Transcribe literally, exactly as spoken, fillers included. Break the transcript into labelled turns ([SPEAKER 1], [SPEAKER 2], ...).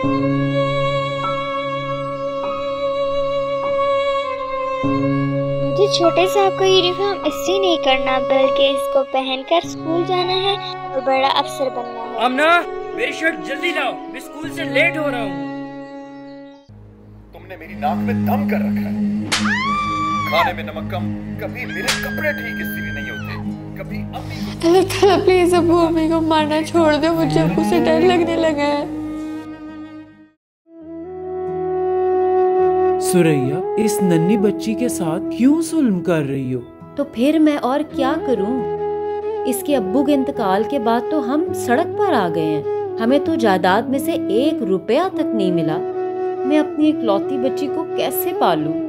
[SPEAKER 1] मुझे छोटे साहब का यूनिफॉर्म इसलिए नहीं करना, बल्कि इसको पहनकर स्कूल जाना है और बड़ा अफसर बनना है।
[SPEAKER 2] अमना, मेरी शर्ट जल्दी लाओ, मैं स्कूल से लेट हो रहा हूँ।
[SPEAKER 3] तुमने मेरी नाक में दम कर रखा है। खाने में नमक कम, कभी मेरे कपड़े ठीक इसलिए नहीं होते, कभी अम्मी।
[SPEAKER 4] अल्लाह ताला प्लीज अबू अम्मी को मारना छोड़ दो, मुझे अबू से डर लगने लगा है।
[SPEAKER 5] सुरैया, इस नन्ही बच्ची के साथ क्यों जुल्म कर रही हो?
[SPEAKER 6] तो फिर मैं और क्या करूं? इसके अब्बू के इंतकाल के बाद तो हम सड़क पर आ गए हैं। हमें तो जायदाद में से एक रुपया तक नहीं मिला। मैं अपनी इकलौती बच्ची को कैसे पालूं?